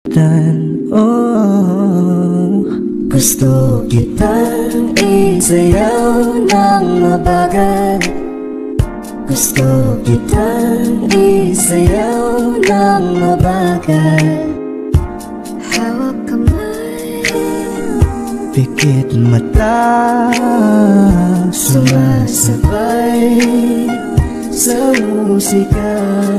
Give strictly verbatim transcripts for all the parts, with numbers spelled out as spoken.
Dan oh, gusto kitang isayaw ng mabagal. Gusto kitang isayaw ng mabagal. Hawak kamay, pikit mata, sumasabay sa musika.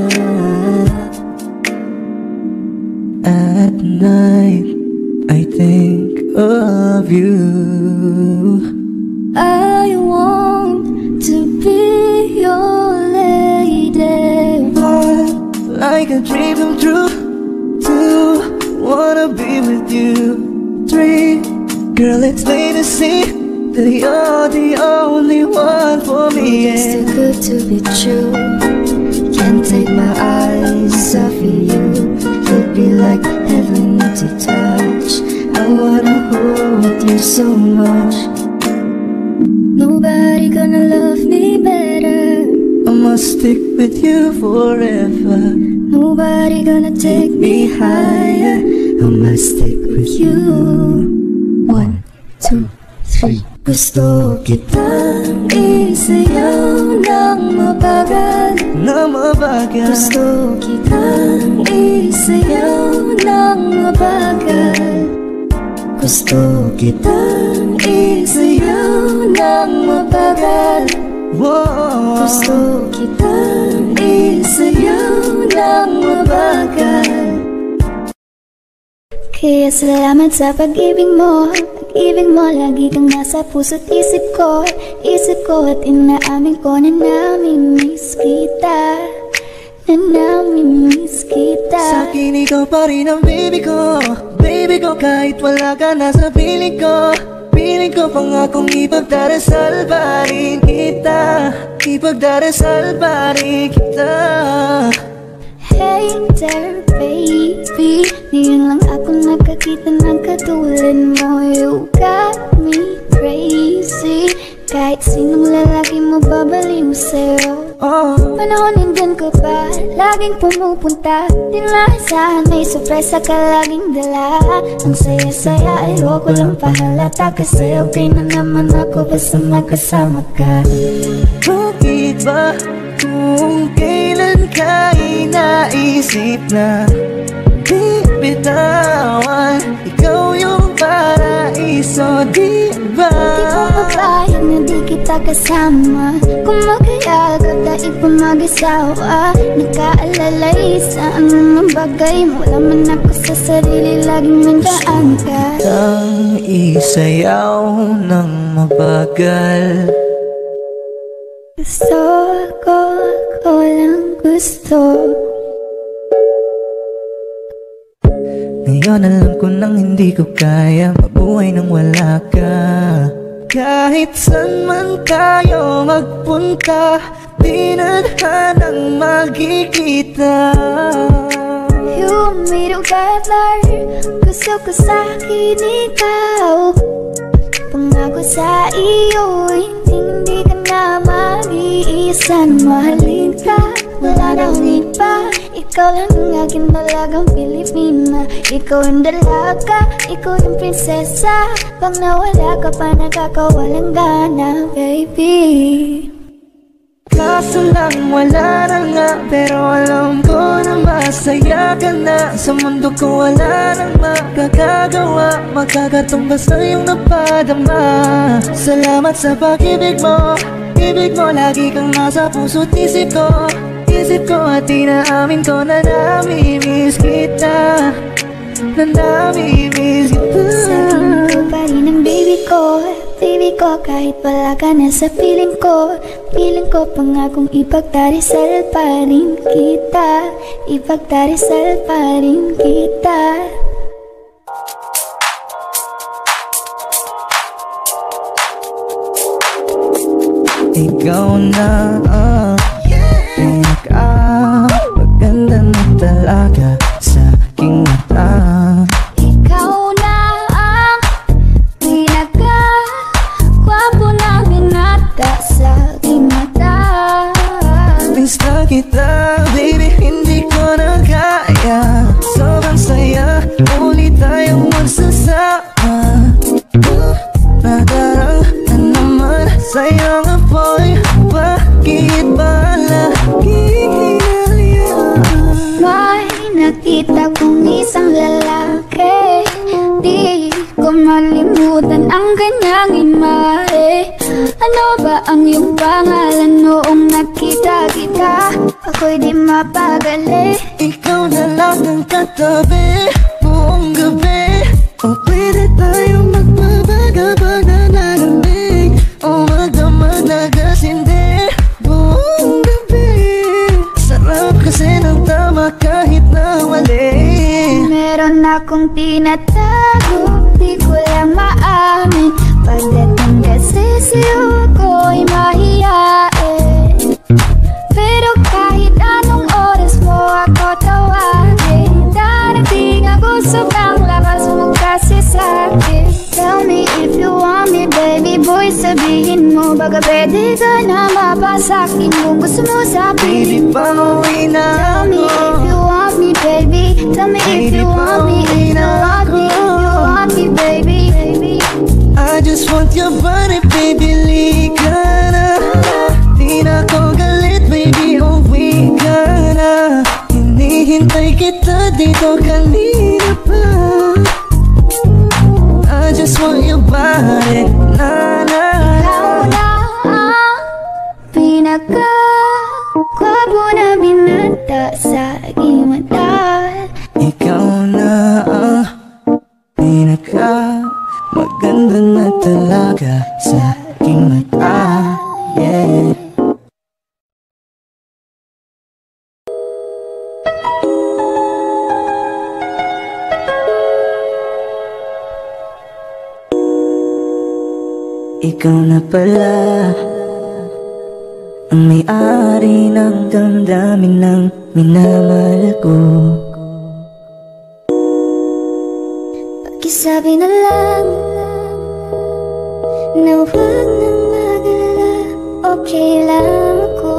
At night, I think of you. I want to be your lady. One, like a dream come true. Two, wanna be with you. Three, girl, it's plain to see that you're the only one for me. It's too good to be true. Can't take my eyes off of you. You'd be like heaven to touch. I wanna hold you so much. Nobody gonna love me better. I must stick with you forever. Nobody gonna take me higher. I must stick with you. One, two, three. Gusto kitang isayaw ng mabagal. Na mabagal. Gusto kitang isayaw ng mabagal. Gusto kitang isayaw ng mabagal. Whoa. Gusto kitang isayaw ng mabagal. Kaya salamat sa pag-ibig mo. Pag-ibig mo, lagi kang nasa puso't isip ko. Isip ko at inaamin ko na namimiss kita. Na namimiss kita. Sa'kin ikaw pa rin ang baby ko. Baby ko kahit wala ka na sa piling ko. Piling ko pangakong ipagdarasal pa rin kita. Ipagdarasal pa rin kita. Hey there baby, ngayon lang ako nakakita ng katulad mo. You got me crazy. Kahit sinong lalaki mo babaliw sa'yo. Oh. Panahon nandyan ka pa, laging pumupunta. Di naasahan may sorpresa ka laging dala. Ang saya-saya ayoko lang pahalata. Kasi okay na naman ako basta magkasama ka. Bakit ba kung kailan ka inaisip na di bitawan? Ikaw yung paraiso, di ba? Di ko papayag na di kita kasama. Kung magkayagap dahil pa mag-asawa. Nakaalalay sa anong bagay. Wala man ako sa sarili, laging nandaan ka. Kitang isayaw ng mabagal. Gusto ko, ako lang gusto. Ngayon alam ko nang hindi ko kaya mabuhay nang wala ka. Kahit saan man tayo magpunta, di na hanang magkikita. You made a better. Gusto ko sa'kin ikaw. Pangako sa iyo, hindi, hindi ka na mag-iisa. Mahalin ka, wala na akong iba. Ikaw lang ang aking dalagang Pilipina. Ikaw yung dalaga, ikaw yung prinsesa. Pag nawala ka pa, nakakawalang gana, baby. Kaso lang wala na nga, pero alam ko na masaya ka na. Sa mundo ko wala nang makakagawa, magkakatumbas na yung napadama. Salamat sa pag-ibig mo. Ibig mo lagi kang nasa puso't isip ko. Isip ko at inaamin ko na namimiss kita. Na namimiss kita. Sa'kin ko pa rin ang baby ko. Baby ko kahit wala ka na sa piling ko. Piling ko pangakong ipagdarasal pa rin kita. Ipagdarasal pa rin kita. Ikaw na ang pinaka-maganda na talaga sa aking mata. Ikaw na ang pinaka-gwapo na binata sa aking mata. Miss na kita, baby, hindi ko na kaya. Sobrang saya muli tayong magsasama. Nadarang na naman sa'yo nga boy, bakit ba laging hinayaan? May nakita kong isang lalaki, di ko malimutan ang kanyang imahe. Ano ba ang iyong pangalan noong nakita kita? Ako'y di mapagali. Ikaw na lang ang katabi buong gabi. O pwede tayong magbabaga pag nanalamig, o magdamag na gasindi buong gabi. Sarap kasi ng tama kahit na mali. Meron akong tinatago, di ko lang maamin. Pagdating kasi sa'yo ko'y mahiyain. Pero kahit anong oras mo ako tawagin, darating ako sobrang lakas mo kasi sa'kin. Tell me if you want me, baby boy, sabihin mo. Baga pwede ka na mapasakin kung gusto mo sa piling Pwede bang uwi na Tell me ako? if you want me, baby. Tell me if you want me, if you want me, if you want me, baby, baby. I just want your body, baby, lika na. Di na ko galit, baby, uwi ka na. Hinihintay kita dito kanina pa. I just want your body, na na na. Ikaw na ang pinaka-gwapo na binata sa aking mata. Ikaw na ang pinaka maganda na talaga sa aking mata, yeah. Ikaw na pala ang may-ari ng damdamin ng minamahal ko. Pakisabi na lang na huwag nang mag-alala, okay lang ako.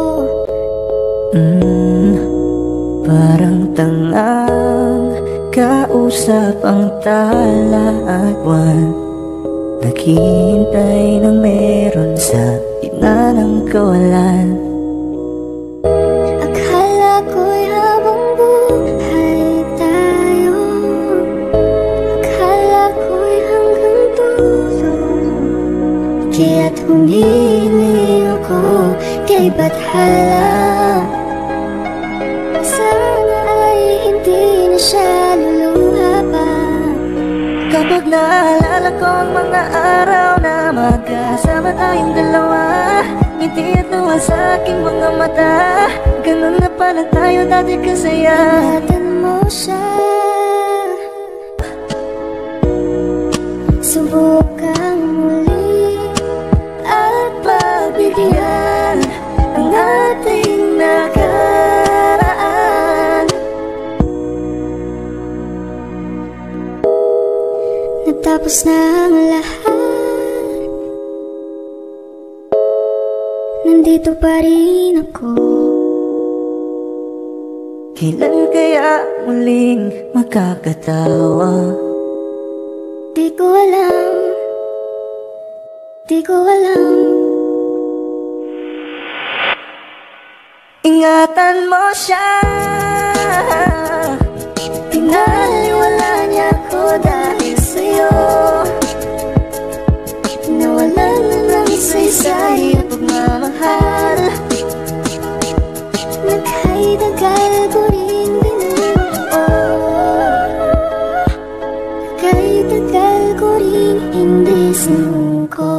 Mm, parang tangang kausap ang tala at buwan. Naghihintay ng meron sa gitna ng kawalan. Akala ko'y habang buhay tayo, akala ko'y hanggang dulo. Kaya't humili ako kay Bathala. Sana ay hindi na siya luluha pa. Kapag naalala ko ang mga araw na magkasama tayong dalawa, ngiti at tuwa sa aking mga mata. Ganun na pala tayo dati kasaya. Ingatan mo siya, subukan muli At pagbigyan ang ating nakaraan. Natapos na ang lahat, nandito pa rin ako. Kailan kaya muling makakatawa? Di ko alam, di ko alam. Ingatan mo siya, pinaliwala niya ko dahil sa'yo. Nawalan na lang isa-isa'y pagmamahal. Nagkay-tagal ko rin binuo, nagkay-tagal ko rin hindi sinuko.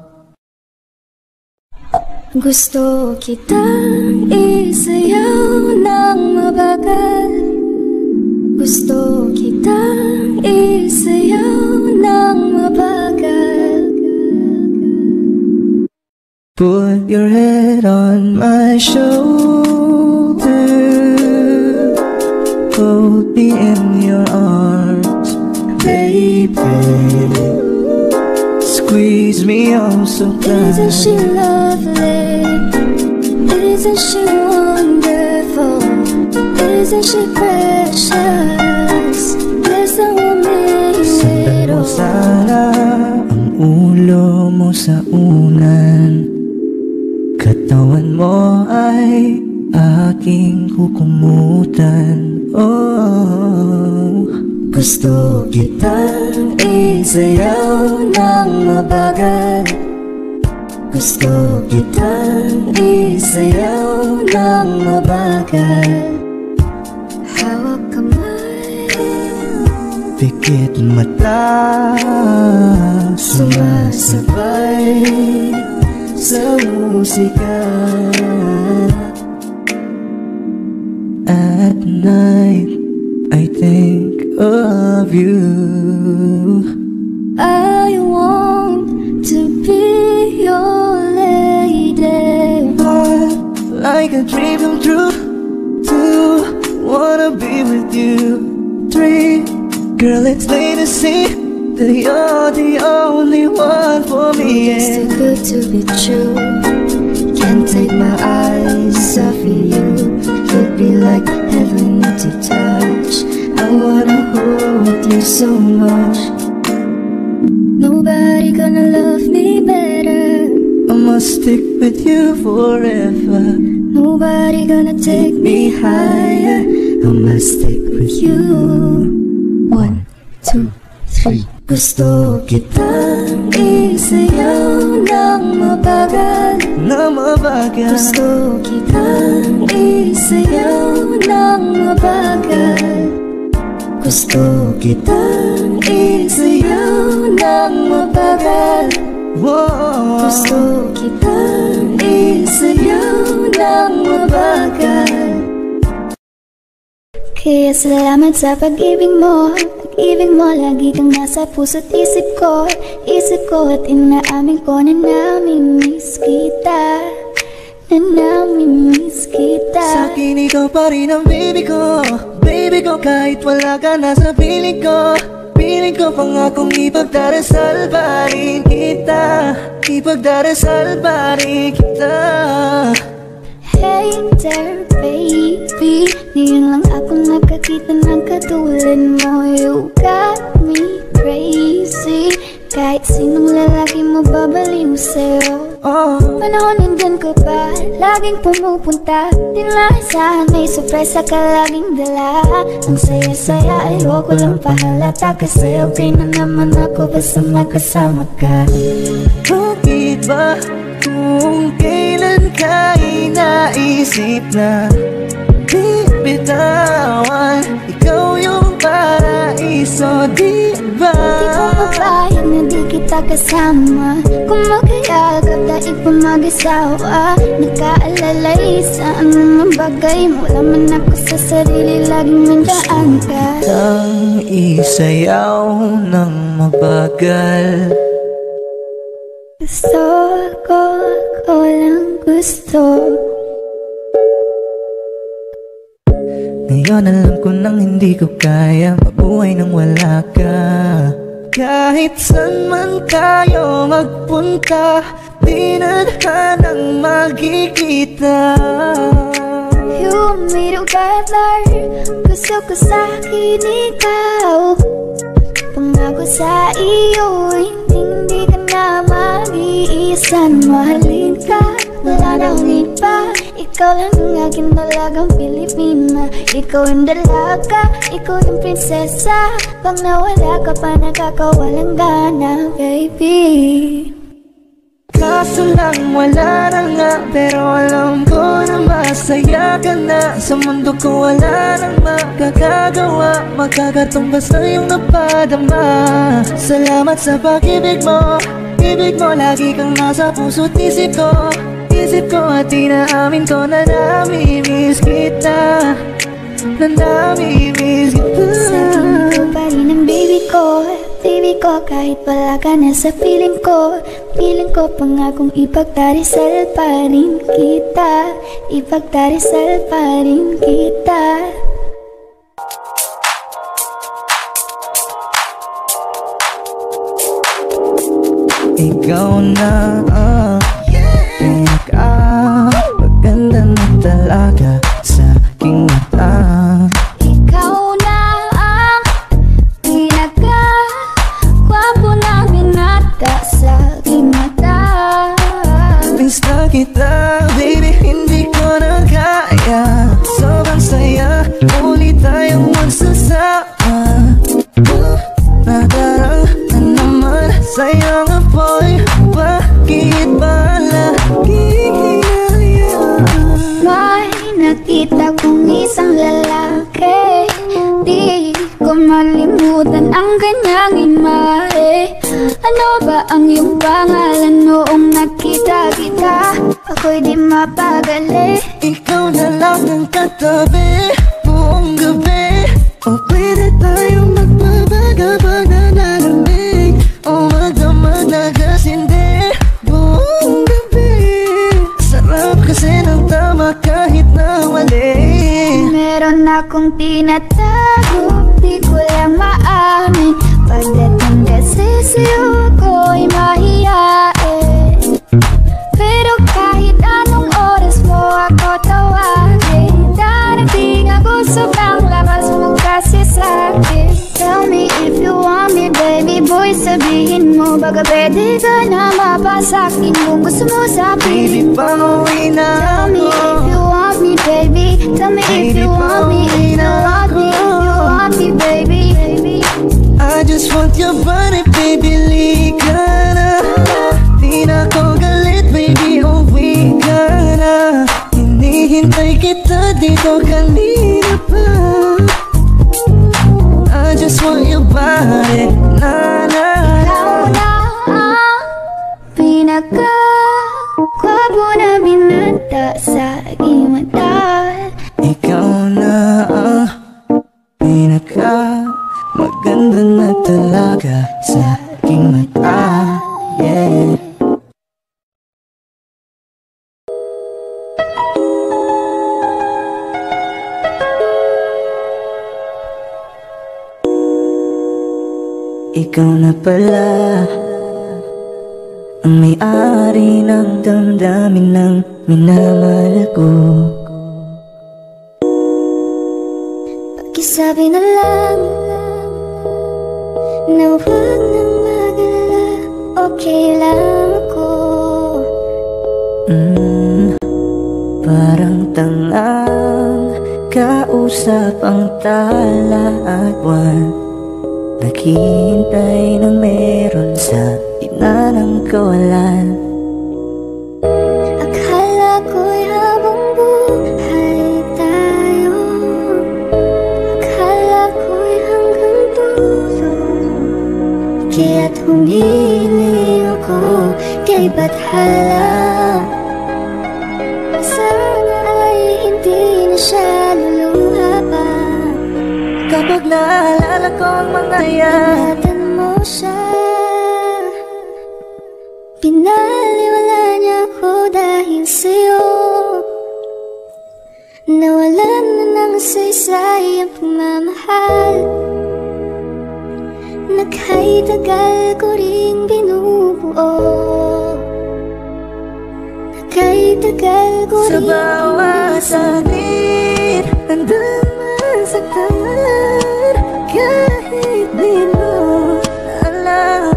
Gusto kitang isayaw ng mabagal, gusto kitang isayaw ng mabagal. Put your head on my shoulder, hold me in your arms, baby. Squeeze me oh so tight. Isn't she lovely? Isn't she wonderful? Isn't she precious? ay aking kukumutan. Oh, gusto kitang isayaw ng mabagal. Gusto kitang isayaw ng mabagal. Hawak kamay, pikit mata, sumasabay sa musika. At night, I think of you. I want to be your lady. Heart like a dream come true. Two, wanna be with you. Three, girl, it's plain to see that you're the only one for me. It's too Yeah. good to be true. Can't take my eyes off of you. You'd be like heaven to touch. I wanna hold you so much. Nobody gonna love me better. I must stick with you forever. Nobody gonna take me higher. I must stick with you. One, two, three. Gusto kitang Isayaw ng mabagal. na mabagal. Gusto kitang isayaw ng mabagal. Gusto kitang Isayaw ng mabagal. Whoa. Gusto kitang isayaw ng mabagal. Kaya salamat sa pag-ibig mo. Pag-ibig mo, lagi kang nasa puso't isip ko. Isip ko at inaamin ko na namimiss kita. Na namimiss kita. Sa'kin ikaw pa rin ang baby ko. Baby ko kahit wala ka na sa piling ko. Piling ko pangakong ipagdarasal pa rin kita. Ipagdarasal pa rin kita. Hey there baby, ngayon lang ako nakakita ng katulad mo. You got me crazy. Kahit sinong lalaki mo babaliw sa'yo. Oh, Panahon nandyan ka pa, laging pumupunta. Di naasahan may sorpresa ka laging dala. Ang saya-saya ayoko lang pahalata. Kasi okay na naman ako basta magkasama ka. bakit ba kung kailan ka inaisip na di bitawan? Ikaw yung paraiso, di ba? Di ko mapayag na di kita kasama. Kung magkayagap daig pa mag-asawa. Nakaalalay sa anong bagay. Wala man ako sa sarili, laging nandaan ka. Ang isayaw ng mabagal. Gusto ko, ako lang gusto. Ngayon alam ko nang hindi ko kaya mabuhay nang wala ka. Kahit saan man tayo magpunta, di na tanang magkikita. You and me together, gusto ko sa'kin ikaw. Pangako sa iyo, hindi, hindi ka na mag-iisa. Mahalin ka, wala na akong iba. Ikaw lang ang aking dalagang Pilipina. Ikaw yung dalaga, ikaw yung prinsesa. Pag nawala ka pa, nakakawalang gana, baby. Kaso lang wala na nga, pero alam ko na masaya ka na. Sa mundo ko wala nang makakagawa, magkakatumbas na yung napadama. Salamat sa pag-ibig mo. Ibig mo lagi kang nasa puso't isip ko. Isip ko at inaamin ko na namimiss kita. Na namimiss kita. Sa'kin ikaw pa rin ang baby ko. Baby ko kahit wala ka na sa piling ko. Piling ko pangakong ipagdarisal pa rin kita. Ipagdarisal pa rin kita. Ikaw na ang pinaka-maganda na talaga sa aking mata. Ikaw na ang pinaka-gwapo na binata sa aking mata. Miss na kita, baby, hindi ko na malimutan ang kanyang imahe. Ano ba ang iyong pangalan noong nakita kita? Ako'y di mapagali. Ikaw na lang ang katabi buong gabi. O pwede tayong magbabaga-baga na lamig. O magdamag na gasindi buong gabi. Sarap kasi ng tama kahit na mali. Meron akong tinatago, di ko lang maamin. Pagdating kasi sa'yo ako'y mahihain. Pero kahit anong oras mo ako tawagin, darating ako sobrang lakas mo kasi sa'kin. Tell me if you want me, baby boy, sabihin mo. Baga pwede ka na mapasakin kung gusto mo sa Baby, pauwi na Tell me if you want me, baby. Tell me if you want me, if you want me, if you want me, baby. I just want your body, baby, lika na. Di na ko galit, baby, uwi ka na. Hinihintay kita dito kanina pa. I just want your body, na na. Ikaw na ang pinaka-gwapo na binata sa aking mata. Ikaw na ang pinaka maganda na talaga sa aking mata, yeah. Ikaw na pala ang may-ari ng damdamin ng minamahal ko. Pakisabi na lang na huwag nang mag-alala, okay lang ako. mm, Parang tangang kausap ang tala at buwan. Naghihintay ng meron sa gitna ng kawalan. Akala ko'y habang buhay tayo, akala ko'y hanggang dulo. Kaya't humiling ako kay Bathala. Sana ay hindi na siya luluha pa. Kapag naalala ko ang mga yan, ingatan mo siya. Pinaliwala niya ako dahil sa'yo. Nawalan na ng saysay ang pagmamahal na kahit tagal ko ring binubuo. Na kahit tagal ko sa ring bawat sakit hanggang masaktan. Kahit di mo alam,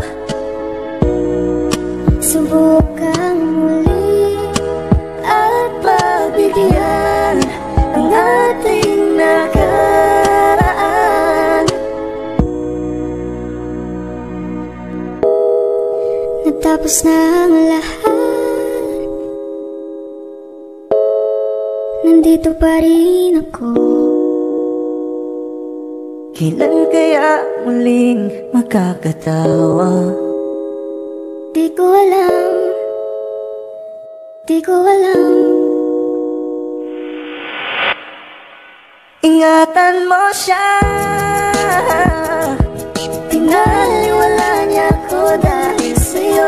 subukang muli at pagbigyan ang ating nakaraan. Natapos na ang lahat, nandito pa rin ako. Kailan kaya muling makakatawa? Di ko alam, di ko alam. Ingatan mo siya. Pinaliwala niya ako dahil sa'yo.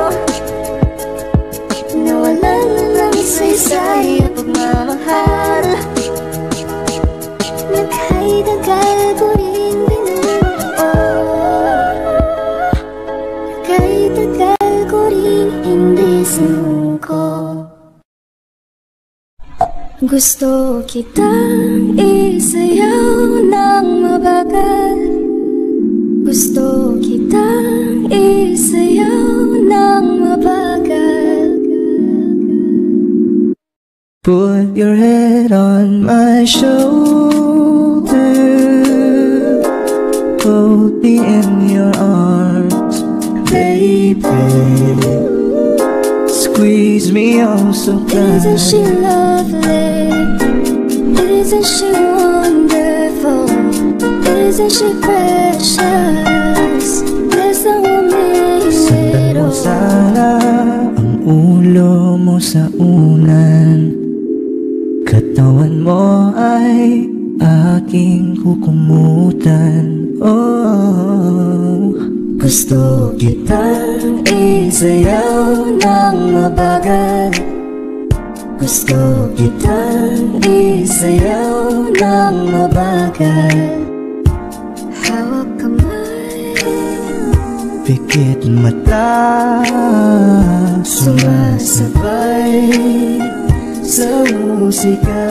Nawalan na ng saysay ang pagmamahal na kahit tagal ko rin binubuo. Na kahit tagal ko rin hindi sinuko. Gusto kitang isayaw ng mabagal. Gusto kitang isayaw ng mabagal. Put your head on my shoulder, hold me in your arms, baby. Squeeze me oh so tight. Isn't she lovely? Isn't she wonderful? beautiful? Isn't she precious? There's no woman Sundan at mo all. sana ang ulo mo sa unan. Katawan mo ay aking kukumutan. Oh, gusto kitang isayaw ng mabagal. Gusto kitang isayaw ng mabagal. Hawak kamay, Pikit mata, sumasabay sa musika.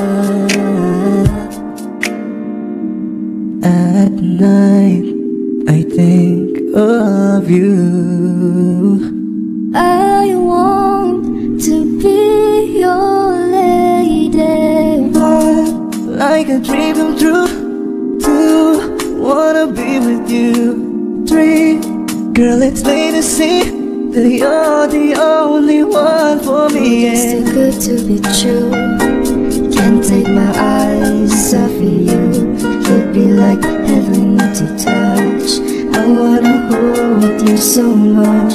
At night, I think of you. I want to be your lady. But like a dream come true. Two, wanna be with you. Three, girl, it's plain to see that you're the only one for me. It's Yeah. too good to be true. Can't take my eyes off of you. You'd be like heaven to touch. I wanna hold you so much.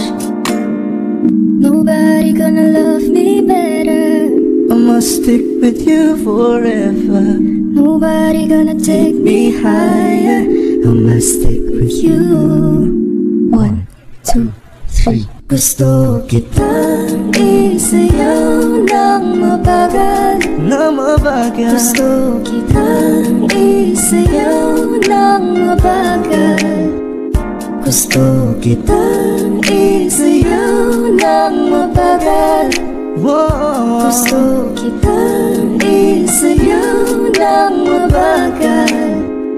Nobody gonna love me better. I must stick with you forever. Nobody gonna take me higher. I must stick with you. One, two, three. Gusto kitang Isayaw ng mabagal. na mabagal. Gusto kitang isayaw ng mabagal. Gusto Kitang isayaw ng mabagal. Whoa. Gusto kitang isayaw ng mabagal.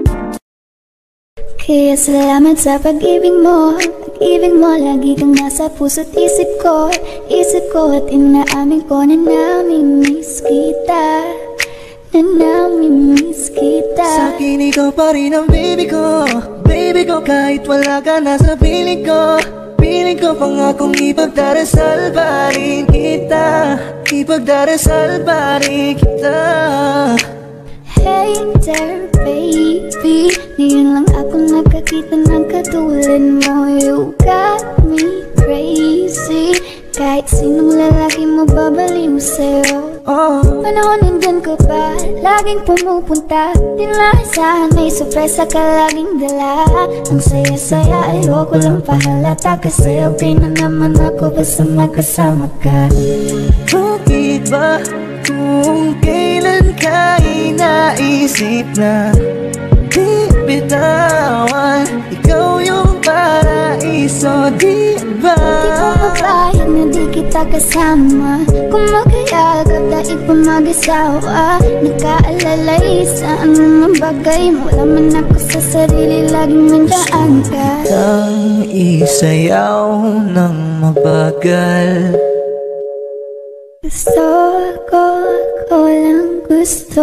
Kaya salamat sa pag-ibig mo. Pag-ibig mo, lagi kang nasa puso't isip ko. Isip ko at inaamin ko na namimiss kita. Na namimiss kita. Sa'kin ikaw pa rin ang baby ko. Baby ko kahit wala ka na sa piling ko. Piling ko pangakong ipagdarasal pa rin kita. Ipagdarasal pa rin kita. Hey there baby, ngayon lang ako nakakita ng katulad mo. You got me crazy. Kahit sinong lalaki mo babaliw sa'yo. Oh, Panahon nandyan ka pa, laging pumupunta. Tinasahan may sorpresa ka laging dala. Ang saya-saya ayoko lang pahalata. Kasi okay na naman ako basta magkasama ka. bakit ba kung kailan ka inaisip na di bitawan? Ikaw yung paraiso, di ba? Di ko papayag na di kita kasama. Kung magkayagap daig pa mag-asawa. Nakaalalay sa anumang bagay. Wala man ako sa sarili, laging nandaan ka. Ang isayaw ng mabagal. Gusto ko, ko lang gusto.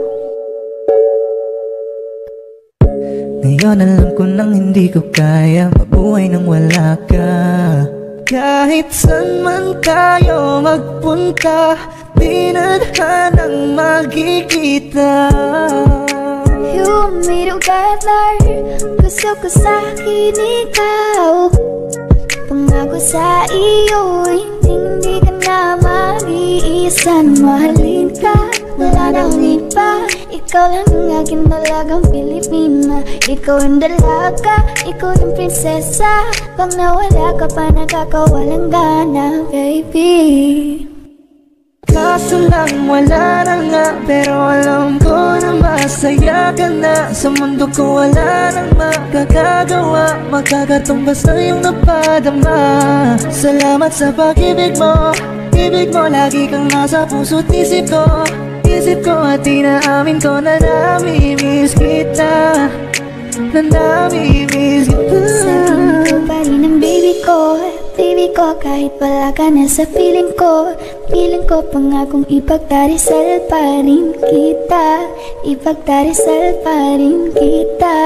Ngayon alam ko nang hindi ko kaya mabuhay nang wala ka. Kahit saan man tayo magpunta, di na hanang magkikita. You and me together, gusto ko sa'kin ikaw. Pangako sa iyo, hindi, hindi ka na mag-iisa. Mahalin ka, wala na akong iba. Ikaw lang ang aking dalagang Pilipina. Ikaw yung dalaga, ikaw yung prinsesa. Pag nawala ka pa, nakakawalang gana, baby. Kaso lang wala na nga, pero alam ko na masaya ka na. Sa mundo ko wala nang makakagawa, magkakatumbas na yung napadama. Salamat sa pag-ibig mo. Ibig mo lagi kang nasa puso't isip ko. Isip ko at inaamin ko na namimiss kita. Na namimiss kita. Sa'kin ikaw pa rin ang baby ko. Baby ko kahit wala ka na sa piling ko. Piling ko pangakong ipagdarisal pa rin kita. Ipagdarisal pa rin kita.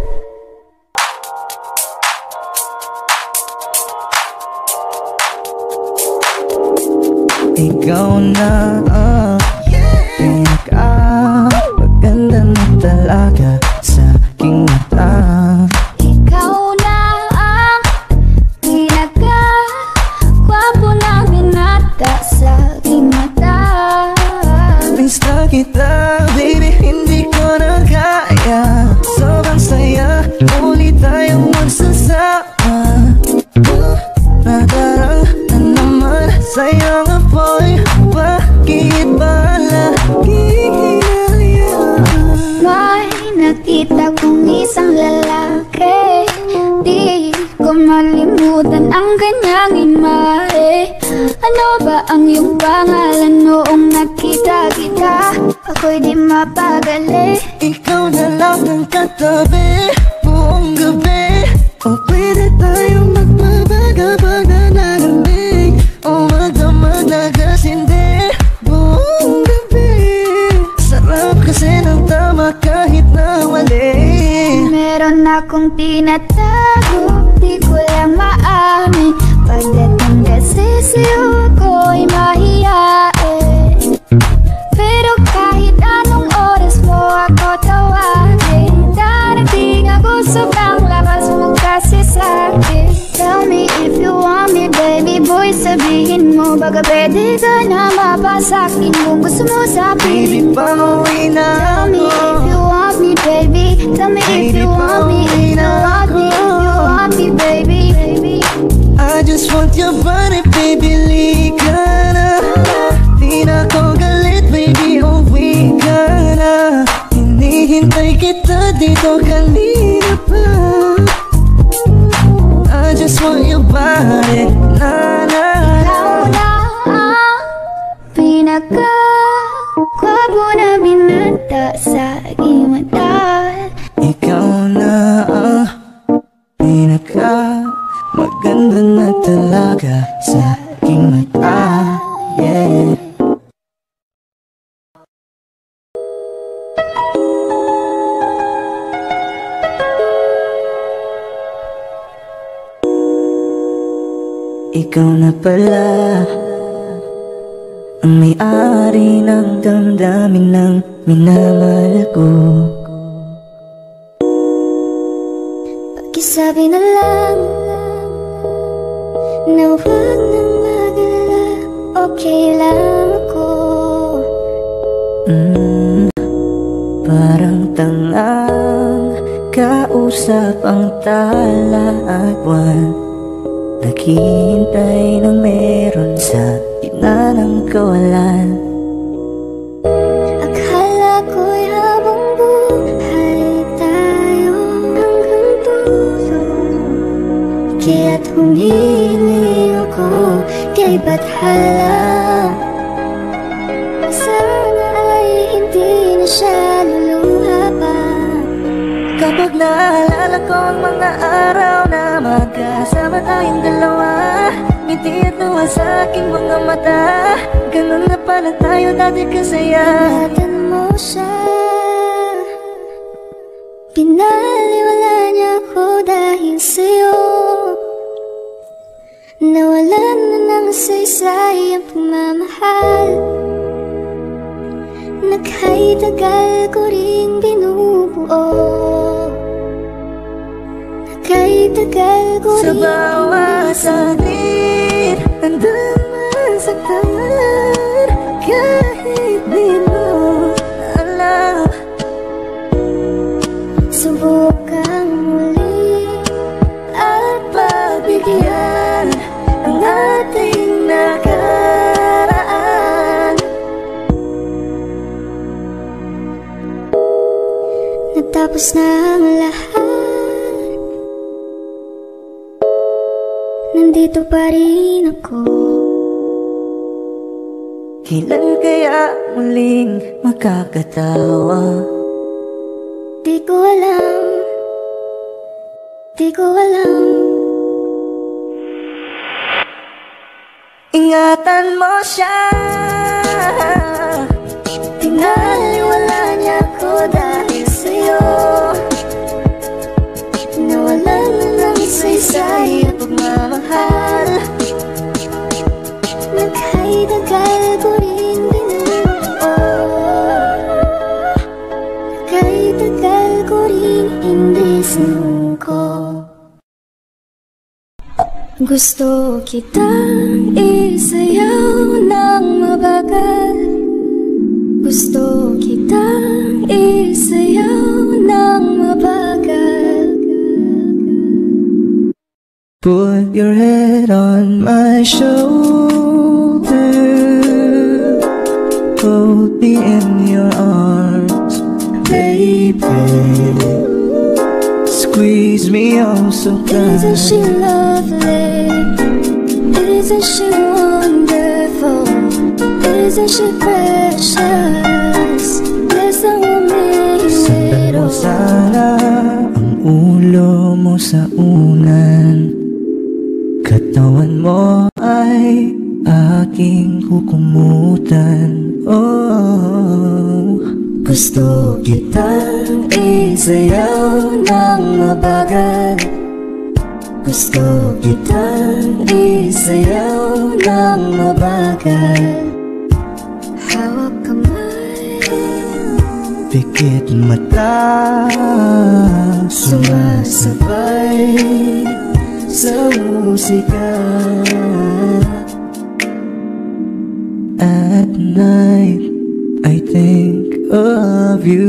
Ikaw na ang pinaka maganda na talaga. kasama. uh, Nadarang na naman sa'yo nga boy. Bakit ba lagi hinayaan? May nakita kong isang lalaki, di ko malimutan ang kanyang imahe. Ano ba ang iyong pangalan noong nakita kita? Ako'y di mapagali. Ikaw na lang ang katabi buong gabi. O pwede tayong magbabaga-baga na lamig. O magdamag na gasindi buong gabi. Sarap kasi ng tama kahit na mali. Meron akong tinatago, di ko lang maamin. Pagdating kasi sa'yo ako'y mahihain. Pero kahit anong oras mo ako tawagin, darating ako sobrang lakas mo kasi sa'kin. Tell me if you want me, baby boy, sabihin mo. Baga pwede ka na mapasakin kung gusto mo sa piling Baby, pauwi na Tell me ako. if you want me, baby. Tell me if you want me, if you want me, if you want me, baby, baby. I just want your body, baby, lika na. Di na ko galit, baby, uwi ka na. Hinihintay kita dito kanina pa. I just want your body, na na na. Ikaw na ang pinaka-gwapo na binata sa aking mata. Ikaw na ang pinaka maganda na talaga sa aking mata. Yeah. Ikaw na pala ang may-ari ng damdamin ng minamahal ko. Pakisabi na lang na huwag nang mag-alala, okay lang ako. mm, Parang tangang kausap ang tala at buwan. Naghihintay ng meron sa gitna ng kawalan. Akala ko'y habang buhay tayo hanggang dulo, kaya't humili ako kay Bathala. Sana ay hindi na siya luluha pa. Kapag naalala ko ang mga araw na magkasama tayong dalawa, ngiti at luha sa aking mga mata. Ganun na pala tayo dati kasaya. Ingatan mo siya, pinaliwala niya ako dahil sa'yo. Nawalan na ng saysay ang pagmamahal na kahit tagal ko ring binubuo. Na kahit tagal ko Sa ring bawat saglit, hanggang masaktan, kahit di mo alam. subukan muli At pagbigyan ang ating nakaraan. Natapos na ang lahat, nandito pa rin ako. Kailan kaya muling makakatawa? Di ko alam, di ko alam. Ingatan mo siya, Pinaliwala niya ako dahil sa'yo. Nawalan na ng saysay ang pagmamahal na kahit tagal ko rin binuo. Na kahit tagal ko rin hindi sinuko. Gusto kitang isayaw ng mabagal. Gusto kitang isayaw ng mabagal. Put your head on my shoulder, hold me in your arms, baby. Squeeze me oh so tight. Isn't she lovely? Isn't she wonderful? Isn't she precious? There's no woman Sandan mo sana ang ulo mo sa unan, katawan mo ay aking kukumutan. Oh, gusto kitang isayaw ng mabagal, gusto kitang isayaw ng mabagal. Hawak kamay, pikit mata, sumasabay sa musika. At night, I think of you.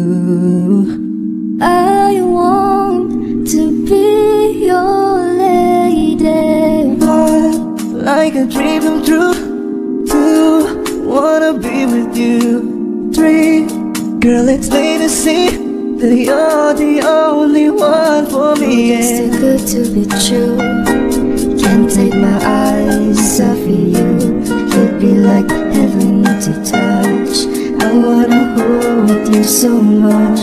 I want to be your lady. But like a dream come true. Two, wanna be with you. Three, girl, it's plain to see that you're the only one for me. It's too Yeah. good to be true. Can't take my eyes off of you. You'd be like heaven to touch. I wanna hold you so much.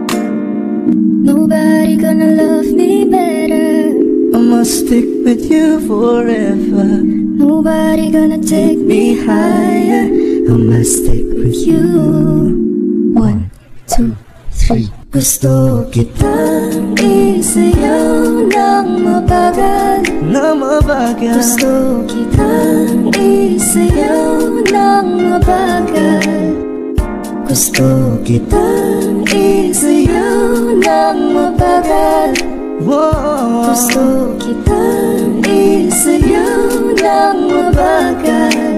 Nobody gonna love me better. I must stick with you forever. Nobody gonna take me higher. I must stick with you. One, two, three. Gusto kitang isayaw ng mabagal, Na mabagal. gusto kitang isayaw ng mabagal, gusto kitang isayaw ng mabagal, Whoa. gusto kitang isayaw ng mabagal.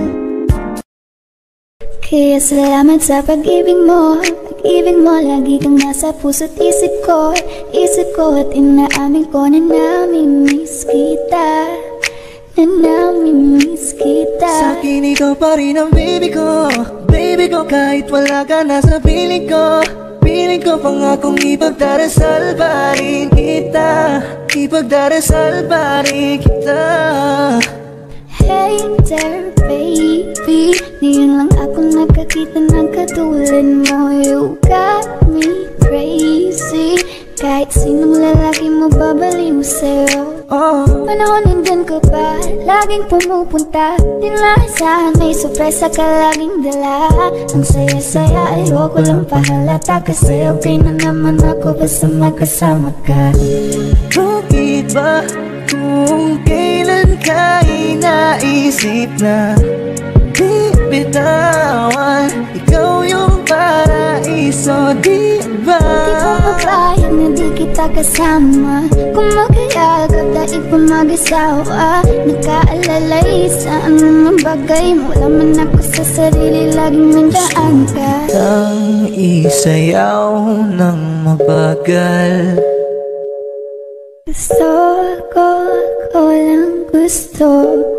Kaya salamat sa pag-ibig mo, pag-ibig mo lagi kang nasa puso't isip ko, isip ko at inaamin ko na namimiss kita, na namimiss kita. Sa'kin ikaw pa rin ang baby ko, baby ko kahit wala ka na sa piling ko. Piling ko pangakong ipagdarasal pa rin kita, ipagdarasal pa rin kita. Hey there baby, ngayon lang ako nakakita ng katulad mo. You got me crazy, kahit sinong lalaki mo babaliw sa'yo. Oh, Panahon nandyan ka pa, laging pumupunta. Di naasahan may sorpresa ka laging dala. Ang saya-saya, ayoko lang pahalata, kasi okay na naman ako basta magkasama ka. bakit ba kung kailan ka inaisip na di bitawan? Ikaw yung paraiso, di ba? Di ko mapayag na di kita kasama. Kung magkayagap daig pa mag-asawa, nakaalalay sa anong bagay mo. Wala man ako sa sarili, laging nandaan ka. Ang isayaw ng mabagal. Gusto ko, ako lang gusto.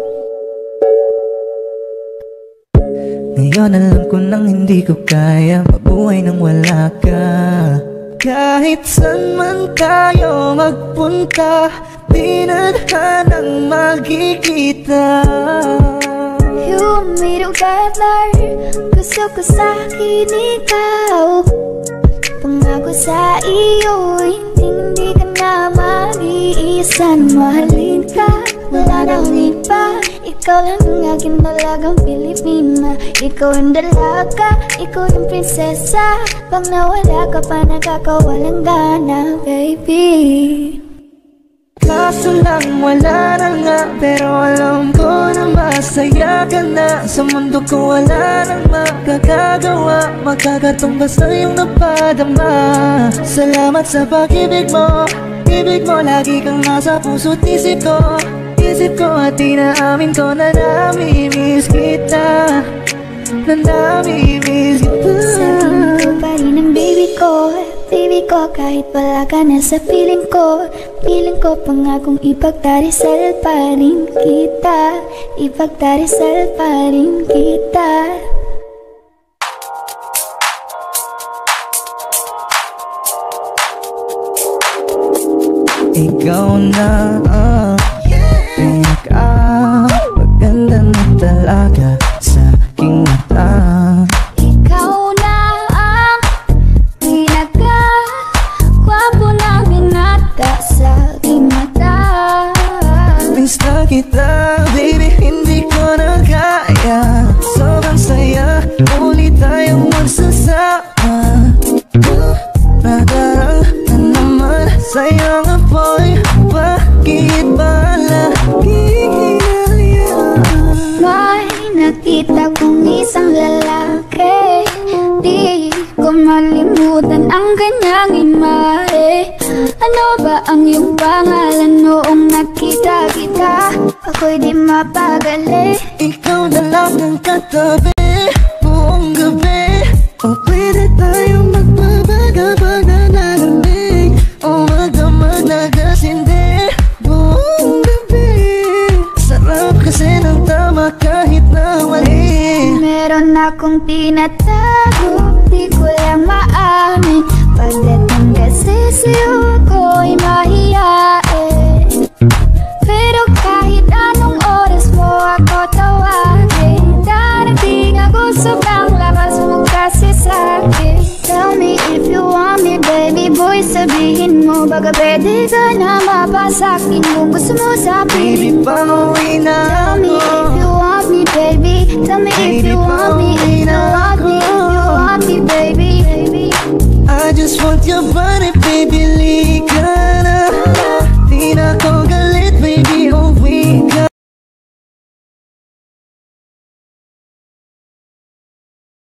Ngayon alam ko nang hindi ko kaya mabuhay nang wala ka. Kahit saan man tayo magpunta, di na tanang magkikita. You and me together, gusto ko sa'kin ikaw. Pangako sa iyo, hindi hindi ka na mag-iisa. Mahalin ka, wala na akong iba. Ikaw lang ang aking dalagang Pilipina. Ikaw ang dalaga, ikaw yung prinsesa. Pag nawala ka pa, nakakawalang gana, baby. Kaso lang wala na nga, pero alam ko na masaya ka na. Sa mundo ko wala nang makakagawa, magkakatumbas na yung napadama. Salamat sa pag-ibig mo, ibig mo lagi kang nasa puso't isip ko. Isip ko at inaamin ko na namimiss kita, na namimiss kita. Sa tingin ko pa rin ang baby ko, baby ko kahit wala ka na sa piling ko. Piling ko pangakong ipagdarasal pa rin kita. Ipagdarasal pa rin kita. Ikaw na ang pinaka-maganda na talaga sa aking mata. Ikaw na ang pinaka-gwapo na binata sa aking mata. Miss na kita, baby, hindi ko na kaya. Sobrang saya, muli tayong magsasama. Nadarang na naman sa'yo nga boy, bakit ba laging hinayaan? May nakita kong isang lalaki, di ko malimutan ang kanyang imahe. Ano ba ang iyong pangalan noong nakita kita? Ako'y di mapagali. Ikaw na lang ang katabi buong gabi. O pwede tayong magpabaga-bag na nalamig. O magdamag na gasindi buong gabi. Sarap kasi ng tama kahit na mali. Meron akong tinatago, di ko lang maamin. Pagdating kasi sa'yo ko'y mahihain. Pero kahit anong oras mo ako tawagin, darating ako sobrang lakas mo kasi sa'kin. Tell me if you want me, baby boy, sabihin mo. Baka pwede ka na mapasakin kung gusto mo sa Baby, piling ko. pauwi na Tell me if you want me, baby. Tell me if you want me, if you want me, if you want me, baby, baby. I just want your body, baby.